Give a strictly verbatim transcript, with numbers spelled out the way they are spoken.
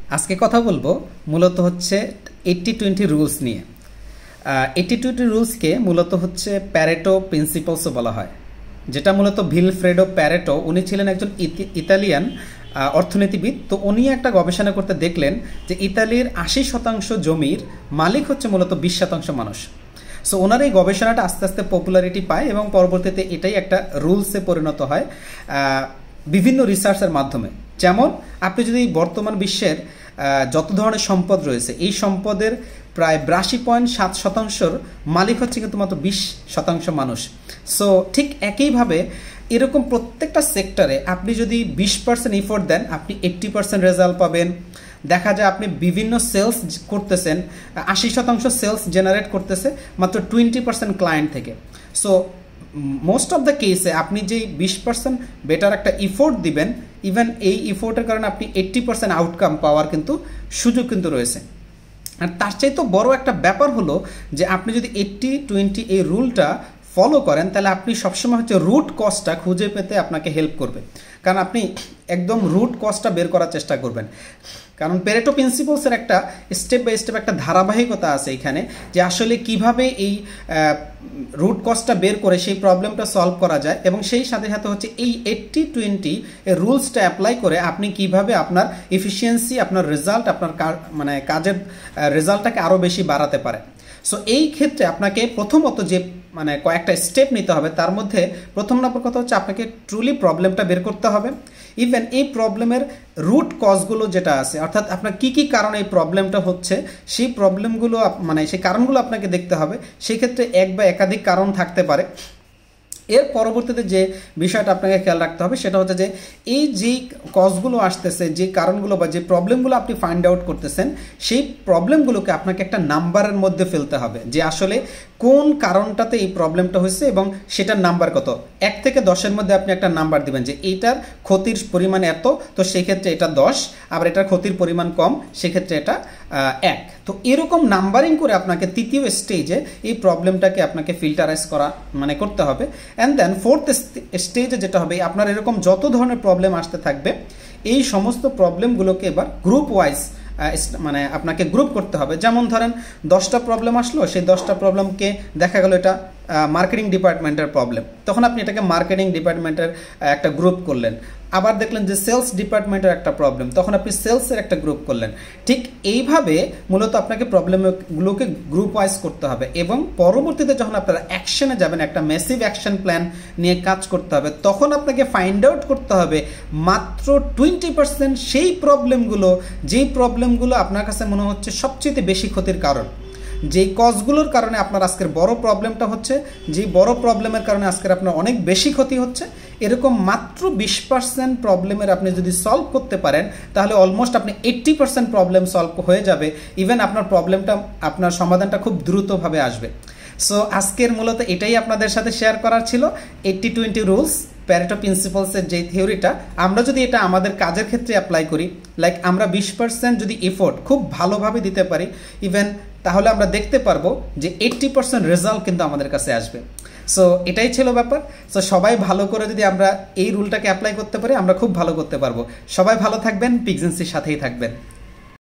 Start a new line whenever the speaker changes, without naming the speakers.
আজকে কথা বলবো মূলত হচ্ছে এইট্টি টোয়েন্টি রুলস নিয়ে। এইট্টি টোয়েন্টি রুলসকে মূলত হচ্ছে প্যারেটো প্রিন্সিপালসও বলা হয়, যেটা মূলত ভিলফ্রেডো প্যারেটো, উনি ছিলেন একজন ইতালিয়ান অর্থনীতিবিদ। তো উনি একটা গবেষণা করতে দেখলেন যে ইতালির আশি শতাংশ জমির মালিক হচ্ছে মূলত বিশ শতাংশ মানুষ। সো ওনার এই গবেষণাটা আস্তে আস্তে পপুলারিটি পায় এবং পরবর্তীতে এটাই একটা রুলসে পরিণত হয় বিভিন্ন রিসার্চের মাধ্যমে। যেমন আপনি যদি বর্তমান বিশ্বের যত ধরনের সম্পদ রয়েছে, এই সম্পদের প্রায় বিরাশি পয়েন্ট সাত শতাংশর মালিক হচ্ছে কিন্তু মাত্র বিশ শতাংশ মানুষ। সো ঠিক একইভাবে এরকম প্রত্যেকটা সেক্টরে আপনি যদি বিশ পার্সেন্ট ইফোর্ট দেন, আপনি এইট্টি পার্সেন্ট রেজাল্ট পাবেন। দেখা যায় আপনি বিভিন্ন সেলস করতেছেন, আশি শতাংশ সেলস জেনারেট করতেছে মাত্র টোয়েন্টি পার্সেন্ট ক্লায়েন্ট থেকে। সো মোস্ট অফ দ্য কেসে আপনি যে বিশ পার্সেন্ট বেটার একটা ইফোর্ট দিবেন, ইভেন এই ইফোর্টের কারণে আপনি এইট্টি পার্সেন্ট আউটকাম পাওয়ার কিন্তু সুযোগ কিন্তু রয়েছে। আর তার চাইতে বড় একটা ব্যাপার হলো যে আপনি যদি এইট্টি টোয়েন্টি এই রুলটা ফলো করেন, তাহলে আপনি সবসময় হচ্ছে রুট কজটা খুঁজে পেতে আপনাকে হেল্প করবে। কারণ আপনি একদম রুট কজটা বের করার চেষ্টা করবেন। কারণ প্যারেটো প্রিন্সিপালসের একটা স্টেপ বাই স্টেপ একটা ধারাবাহিকতা আছে এখানে, যে আসলে কিভাবে এই রুট কজটা বের করে সেই প্রবলেমটা সলভ করা যায়, এবং সেই সাথে সাথে হচ্ছে এই এইট্টি টোয়েন্টি এই রুলসটা অ্যাপ্লাই করে আপনি কিভাবে আপনার এফিসিয়েন্সি, আপনার রেজাল্ট, আপনার মানে কাজের রেজাল্টটাকে আরও বেশি বাড়াতে পারে। সো এই ক্ষেত্রে আপনাকে প্রথমত যে মানে কয়েকটা স্টেপ নিতে হবে, তার মধ্যে প্রথম নম্বর কথা হচ্ছে আপনাকে ট্রুলি প্রবলেমটা বের করতে হবে। ইভেন এই প্রবলেমের রুট কজগুলো যেটা আছে, অর্থাৎ আপনার কি কি কারণে এই প্রবলেমটা হচ্ছে, সেই প্রবলেমগুলো মানে সেই কারণগুলো আপনাকে দেখতে হবে। সেই ক্ষেত্রে এক বা একাধিক কারণ থাকতে পারে। এর পরবর্তীতে যে বিষয়টা আপনাকে খেয়াল রাখতে হবে সেটা হচ্ছে যে এই যে কজগুলো আসতেছে, যে কারণগুলো বা যে প্রবলেমগুলো আপনি ফাইন্ড আউট করতেছেন, সেই প্রবলেমগুলোকে আপনাকে একটা নাম্বারের মধ্যে ফেলতে হবে, যে আসলে কোন কারণটাতে এই প্রবলেমটা হয়েছে এবং সেটার নাম্বার কত। এক থেকে দশের মধ্যে আপনি একটা নাম্বার দিবেন যে এইটার ক্ষতির পরিমাণ এত, তো সেক্ষেত্রে এটা দশ, আবার এটার ক্ষতির পরিমাণ কম, সেক্ষেত্রে এটা এক। তো এরকম নাম্বারিং করে আপনাকে তৃতীয় স্টেজে এই প্রবলেমটাকে আপনাকে ফিল্টারাইজ করা মানে করতে হবে। অ্যান্ড দেন ফোর্থ স্টেজে যেটা হবে, আপনার এরকম যত ধরনের প্রবলেম আসতে থাকবে, এই সমস্ত প্রবলেমগুলোকে এবার গ্রুপ ওয়াইজ মানে আপনাকে গ্রুপ করতে হবে। যেমন ধরেন দশটা প্রবলেম আসলো, সেই দশটা প্রবলেমকে দেখা গেল এটা মার্কেটিং ডিপার্টমেন্টের প্রবলেম, তখন আপনি এটাকে মার্কেটিং ডিপার্টমেন্টের একটা গ্রুপ করলেন। আবার দেখলেন যে সেলস ডিপার্টমেন্টের একটা প্রবলেম, তখন আপনি সেলসের একটা গ্রুপ করলেন। ঠিক এইভাবে মূলত আপনাকে প্রবলেমগুলোকে গ্রুপ ওয়াইজ করতে হবে, এবং পরবর্তীতে যখন আপনারা অ্যাকশনে যাবেন, একটা ম্যাসিভ অ্যাকশন প্ল্যান নিয়ে কাজ করতে হবে, তখন আপনাকে ফাইন্ড আউট করতে হবে মাত্র টোয়েন্টি পার্সেন্ট সেই প্রবলেমগুলো, যেই প্রবলেমগুলো আপনার কাছে মনে হচ্ছে সবচেয়ে বেশি ক্ষতির কারণ, যেই কজগুলোর কারণে আপনার আজকের বড় প্রবলেমটা হচ্ছে, যেই বড় প্রবলেমের কারণে আজকের আপনার অনেক বেশি ক্ষতি হচ্ছে, এরকম মাত্র বিশ পার্সেন্ট প্রবলেমের আপনি যদি সলভ করতে পারেন, তাহলে অলমোস্ট আপনি এইট্টি পার্সেন্ট প্রবলেম সলভ হয়ে যাবে। ইভেন আপনার প্রবলেমটা, আপনার সমাধানটা খুব দ্রুতভাবে আসবে। সো আজকের মূলত এটাই আপনাদের সাথে শেয়ার করার ছিল, এইট্টি টোয়েন্টি রুলস, প্যারেটো প্রিন্সিপালসের যে থিওরিটা। আমরা যদি এটা আমাদের কাজের ক্ষেত্রে অ্যাপ্লাই করি, লাইক আমরা বিশ পার্সেন্ট যদি এফোর্ট খুব ভালোভাবে দিতে পারি ইভেন, তাহলে আমরা দেখতে পারবো যে এইট্টি পার্সেন্ট রেজাল্ট কিন্তু আমাদের কাছে আসবে। সো এটাই ছিল ব্যাপার। সো সবাই ভালো করে যদি আমরা এই রুলটাকে অ্যাপ্লাই করতে পারি, আমরা খুব ভালো করতে পারবো। সবাই ভালো থাকবেন, পিগজেন্সির সাথেই থাকবেন।